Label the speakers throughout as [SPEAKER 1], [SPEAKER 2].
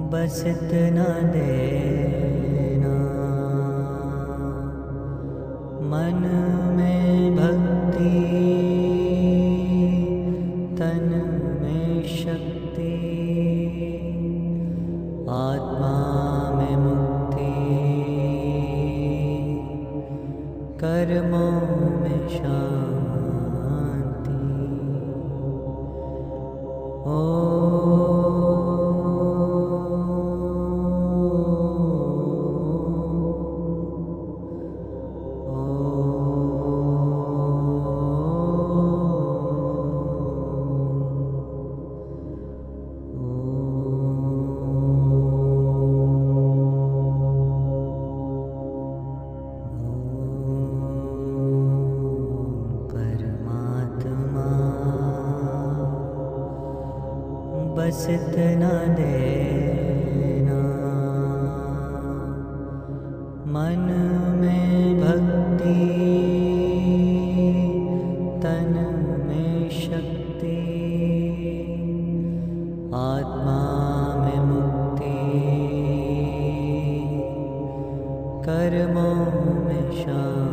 [SPEAKER 1] बस इतना देना, मन में भक्ति, तन में शक्ति, आत्मा में मुक्ति, कर्मों में शांति। बस इतना देना, मन में भक्ति, तन में शक्ति, आत्मा में मुक्ति, कर्मों में शांति।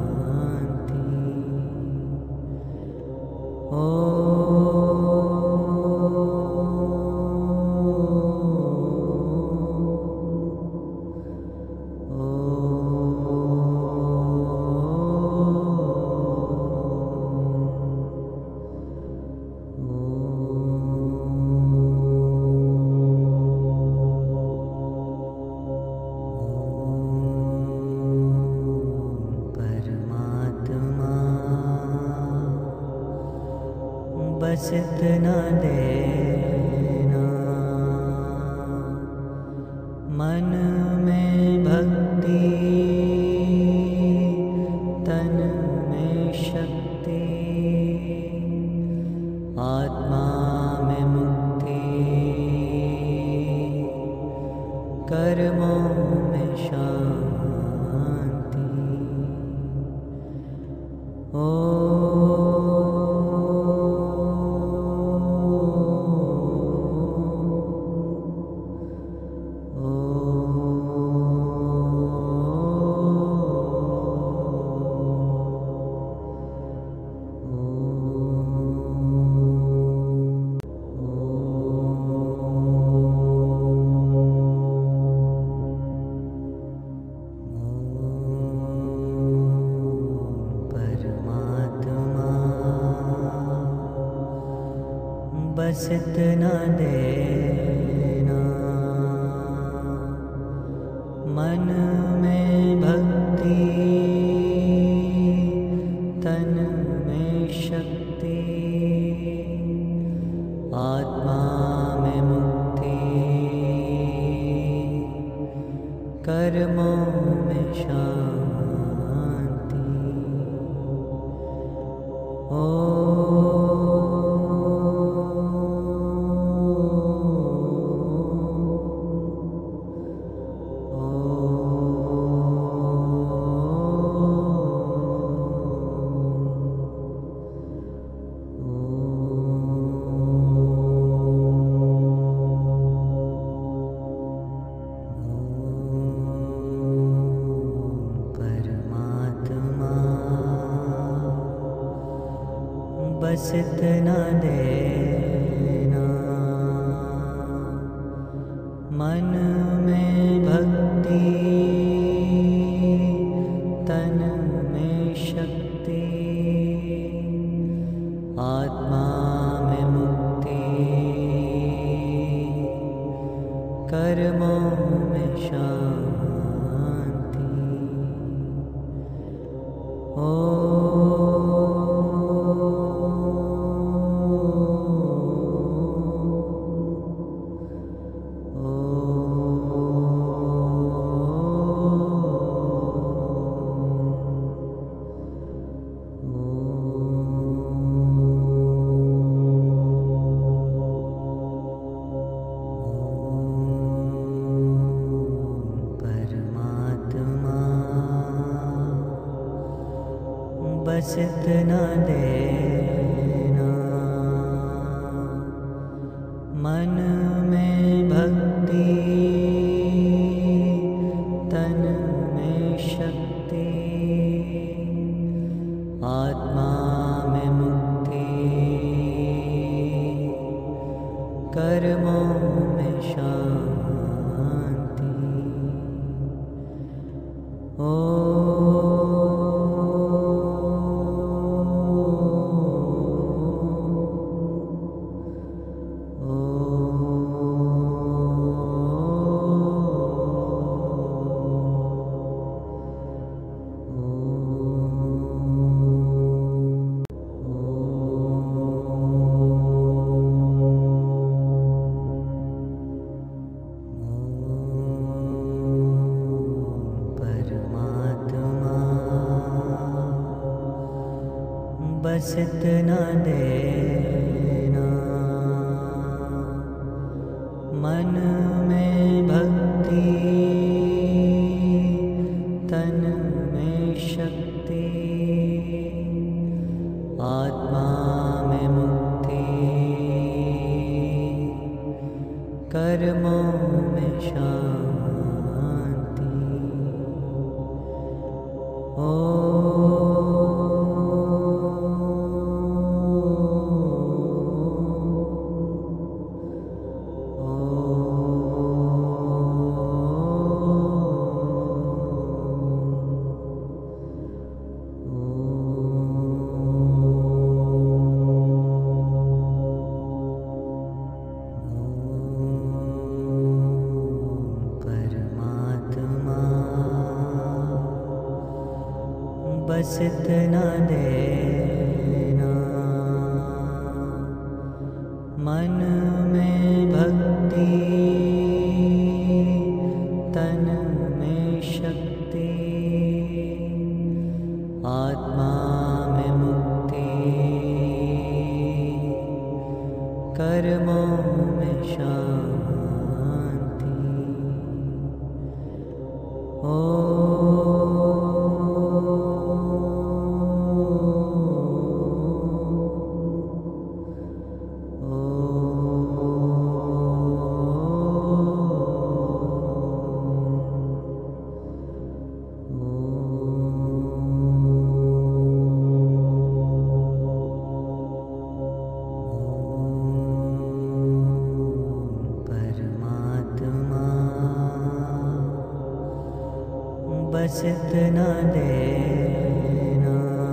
[SPEAKER 1] बस इतना देना, मन में भक्ति, तन में शक्ति, आत्मा में मुक्ति, कर्मों में शांति। बस इतना देना, मन में भक्ति, तन में शक्ति, आत्मा में मुक्ति, कर्मों में शांति। बस इतना देना, मन में भक्ति, तन में शक्ति, आत्मा में मुक्ति, कर्मों में शांति। बस इतना देना, मन में भक्ति, बस इतना देना, मन में भक्ति, तन में शक्ति, आत्मा में मुक्ति, कर्मों में शांति। बस इतना देना, मन में भक्ति, तन में शक्ति, आत्मा में मुक्ति, कर्मों में शांति। बस इतना देना,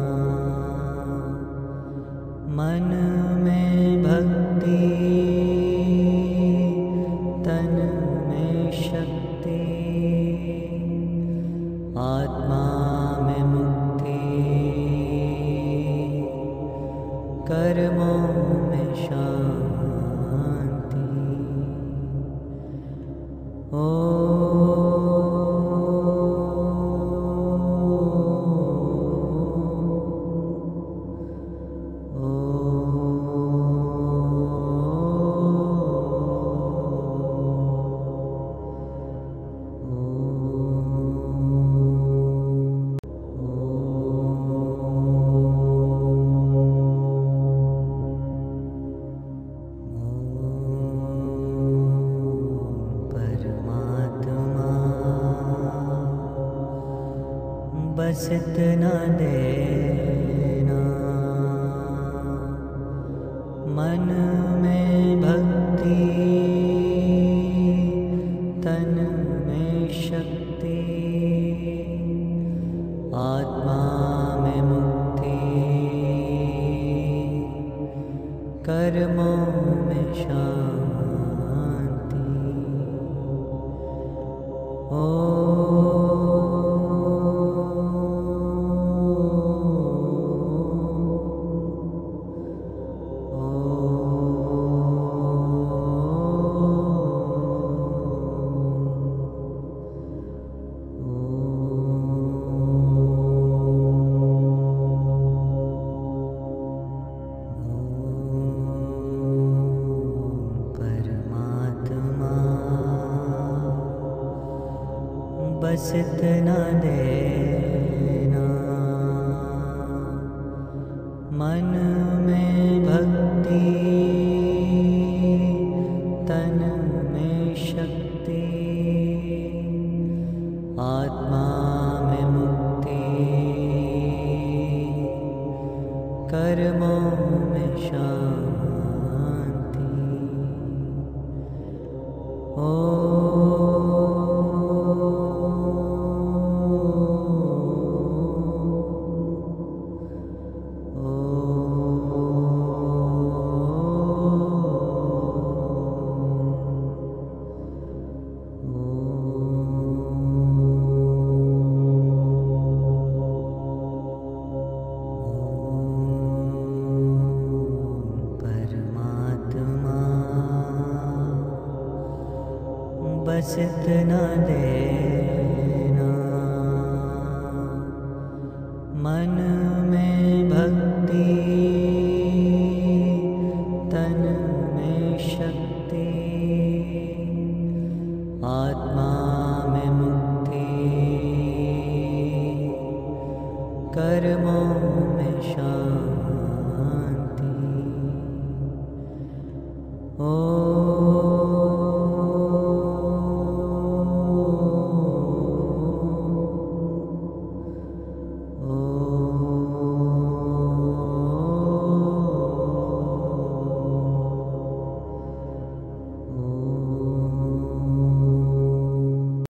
[SPEAKER 1] मन में भक्ति, तन में शक्ति, आत्मा में मुक्ति, कर्मों में शांति। बस इतना देना, मन में भक्ति, तन में शक्ति, आत्मा में मुक्ति, कर्मों में शांति। बस इतना देना, मन में भक्ति, तन में शक्ति, आत्मा में मुक्ति, कर्मों में शांति। बस इतना देना, मन में भक्ति, में शक्ति, आत्मा में मुक्ति, कर्मों में शांति।